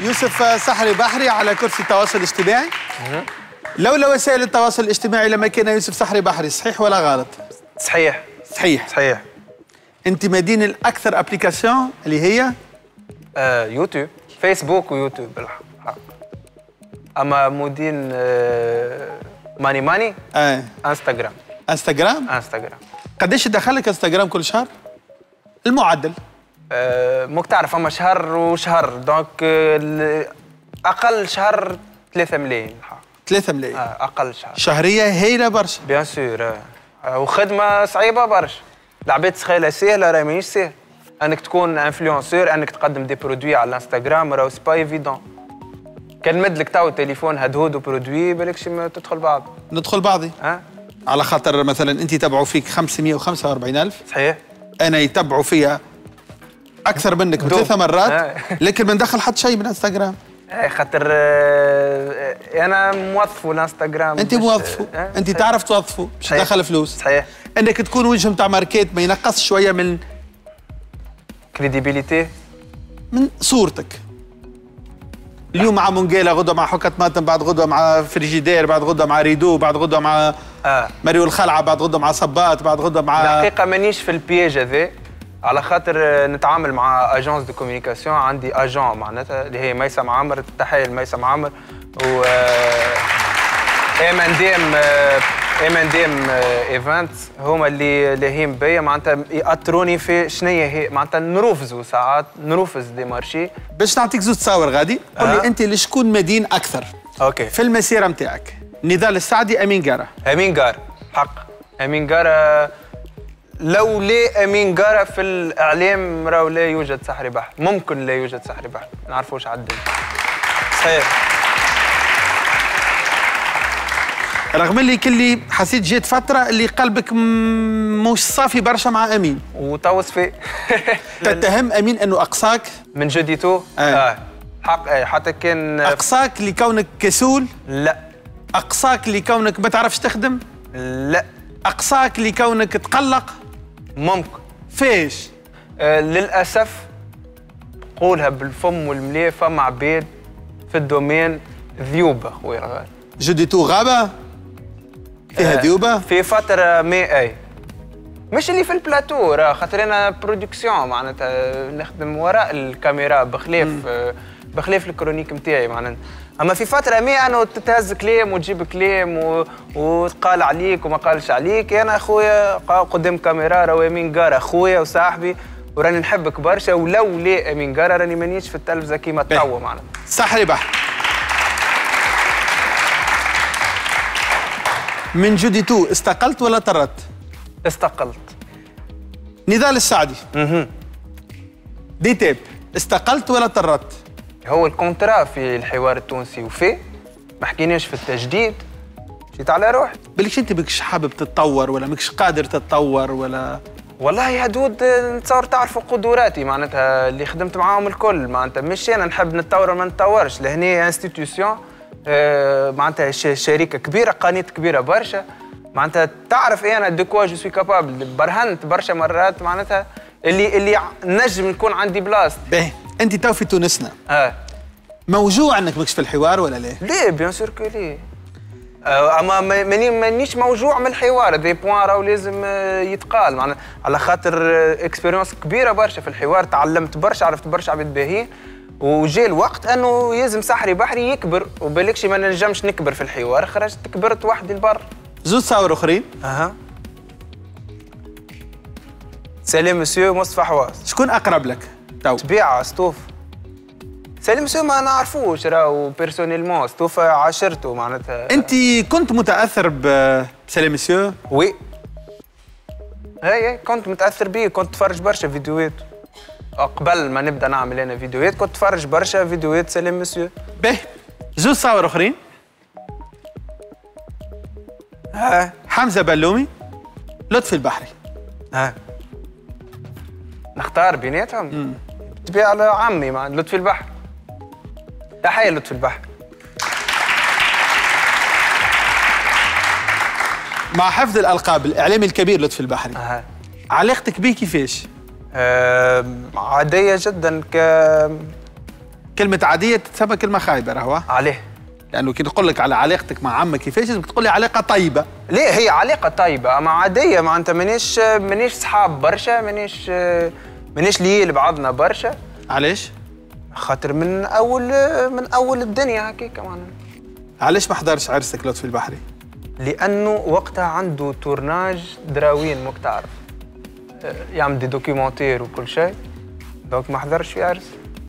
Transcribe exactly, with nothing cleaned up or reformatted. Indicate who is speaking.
Speaker 1: يوسف سحري بحري على كرسي التواصل الاجتماعي. لولا وسائل التواصل الاجتماعي لما كان يوسف سحري بحري، صحيح ولا غلط؟
Speaker 2: صحيح
Speaker 1: صحيح
Speaker 2: صحيح.
Speaker 1: انت مدين الاكثر ابليكاسيون اللي هي
Speaker 2: آه يوتيوب، فيسبوك ويوتيوب بالحق. اما مدين آه ماني ماني
Speaker 1: اه
Speaker 2: انستغرام.
Speaker 1: انستغرام
Speaker 2: انستغرام
Speaker 1: قديش دخلك انستغرام كل شهر؟ المعدل
Speaker 2: آه موك تعرف اما شهر وشهر، دونك آه اقل شهر ثلاثة ملايين.
Speaker 1: ثلاثة ملايين
Speaker 2: آه اقل شهر.
Speaker 1: شهريه هايله برشا.
Speaker 2: بيان سور آه. وخدمه صعيبه برشا. العباد تخيلها سهله، راهي ماهيش سهله. انك تكون انفلونسور، انك تقدم دي برودوي على الانستغرام، راهو سي با ايفيدون. كان مدلك تو التليفون هدهود وبرودوي بالكش تدخل بعض.
Speaker 1: ندخل بعضي
Speaker 2: ها؟
Speaker 1: على خاطر مثلا انت يتبعوا فيك خمسمائة وخمسة وأربعين ألف، صحيح. انا يتبعوا فيا اكثر منك بثلاث مرات، لكن ما ندخل حتى شيء من انستغرام.
Speaker 2: اي خاطر آه انا موظف الانستغرام.
Speaker 1: انت موظفه، آه انت صحيح. تعرف توظفه باش تدخل فلوس.
Speaker 2: صحيح.
Speaker 1: انك تكون وجه نتاع ماركات ما ينقص شويه من
Speaker 2: كريديبيليتي، من
Speaker 1: صورتك. اليوم مع مونجيلا، غدوه مع حكة ماتم، بعد غدوه مع فريجيدير، بعد غدوه مع ريدو، بعد غدوه مع آه. ماريو الخلعه، بعد غدوه مع صبات، بعد غدوه مع
Speaker 2: الحقيقه مانيش في البياج هذا، على خاطر نتعامل مع اجونس دو كوميونيكاسيون. عندي اجون معناتها اللي هي ميسم عامر، تحيه لميسم عامر و ام ان دي ام ام ان دي ام ايفنتس، هما اللي لاهين بيا معناتها ياثروني في شنيا هي معناتها نروفزوا ساعات، نروفز دي مارشي.
Speaker 1: باش نعطيك زوج تصاور غادي، قول لي أه؟ انت لشكون مدين اكثر؟
Speaker 2: اوكي.
Speaker 1: في المسيره نتاعك، نضال السعدي، امين قاره؟
Speaker 2: امين قاره، حق. امين قاره لولا امين قاره في الاعلام راهو لا يوجد سحري بحر، ممكن لا يوجد سحري بحر، ما نعرفوش عدل. صحيح.
Speaker 1: رغم اللي كلي حسيت جيت فتره اللي قلبك مش صافي برشا مع امين
Speaker 2: وتوس فيه.
Speaker 1: تتهم امين انه اقصاك
Speaker 2: من جديته؟
Speaker 1: اه,
Speaker 2: آه. حق آه. حتى كان
Speaker 1: اقصاك لكونك كسول؟
Speaker 2: لا.
Speaker 1: اقصاك لكونك ما تعرفش تخدم؟
Speaker 2: لا.
Speaker 1: اقصاك لكونك تقلق؟
Speaker 2: ممكن.
Speaker 1: فيش؟
Speaker 2: آه للاسف قولها بالفم والمليه، فما عباد في الدومين ذيوبه خويا الغالي.
Speaker 1: جديتو غابه؟ فيها ذيوبه؟
Speaker 2: في فتره ما اي مش اللي في البلاتو، راه خاطر انا برودكسيون معناتها نخدم وراء الكاميرا بخلاف مم. بخلاف الكرونيك نتاعي معناتها. اما في فتره ما انا تتهز كلام وتجيب كلام و... وتقال عليك وما قالش عليك. انا خويا قدام كاميرا راهو امين قاره خويا وصاحبي وراني نحبك برشا، ولولا امين قاره راني مانيش في التلفزه كيما توا معناتها.
Speaker 1: سحري بحر من جوديتو استقلت ولا طردت؟
Speaker 2: استقلت.
Speaker 1: نضال السعدي
Speaker 2: اها
Speaker 1: ديتاب استقلت ولا طردت؟
Speaker 2: هو الكونترا في الحوار التونسي وفي ما حكيناش في التجديد، جيت على روحي.
Speaker 1: بالك انت ماكش حابب تتطور ولا ماكش قادر تتطور ولا؟
Speaker 2: والله يا دود نتصور تعرفوا قدراتي معناتها اللي خدمت معاهم الكل، معناتها مش انا نحب نتطور ولا ما نتطورش، لهنا انستيتيوسيون آه معناتها شركه كبيره، قناه كبيره برشا، معناتها تعرف ايه انا دو كوا جو سوي كابابل. برهنت برشا مرات معناتها اللي اللي نجم نكون عندي بلاصتي.
Speaker 1: باهي انت تو في تونسنا
Speaker 2: اه
Speaker 1: موجوع انك ماكش في الحوار ولا ليه؟
Speaker 2: ليه بيان سور كو ليه، آه اما ماني مانيش موجوع من الحوار، دي بوان راهو لازم آه يتقال معناتها على خاطر آه اكسبيريونس كبيره برشا في الحوار، تعلمت برشا، عرفت برشا عباد باهيين، وجا الوقت انه يلزم سحري بحري يكبر، وبالكش ما نجمش نكبر في الحوار، خرجت كبرت وحدي لبر.
Speaker 1: زوج صور اخرين.
Speaker 2: اها سلام مسيو مصطفى حواس.
Speaker 1: شكون اقرب لك تو؟
Speaker 2: طبيعه ستوف. سلام مسيو ما نعرفوش راهو بيرسونيلمون، ستوف عاشرته معناتها.
Speaker 1: انت كنت متاثر بسلام مسيو؟
Speaker 2: وي هي كنت متاثر بيه، كنت اتفرج برشا فيديوهات قبل ما نبدا نعمل انا فيديوهات، كنت اتفرج برشا فيديوهات سلام مسيو.
Speaker 1: باهي زوج صور اخرين.
Speaker 2: ها
Speaker 1: حمزه بلومي، لطفي البحري.
Speaker 2: ها نختار بيناتهم؟ تبيع على عمي مع لطفي البحر. تحية لطفي البحر.
Speaker 1: مع حفظ الالقاب الاعلامي الكبير لطفي البحري.
Speaker 2: أه.
Speaker 1: علاقتك بيه كيفاش؟
Speaker 2: أه عادية جدا، ك
Speaker 1: كلمة عادية تتسمى كلمة خايبة راهو.
Speaker 2: عليه؟
Speaker 1: لأنه كي نقول لك على علاقتك مع عمك كيفاش بدك تقول لي علاقة طيبة.
Speaker 2: ليه هي علاقة طيبة أما عادية، معناتها مانيش مانيش صحاب برشا، مانيش مانيش ليال بعضنا برشا.
Speaker 1: علاش؟
Speaker 2: خاطر من أول من أول الدنيا هكاك معناها.
Speaker 1: علاش ما حضرش عرسك لطفي البحري؟
Speaker 2: لأنه وقتها عنده تورناج دراوين موك تعرف، يعمل دي دوكيومنتير وكل شيء، دونك ما حضرش في عرس.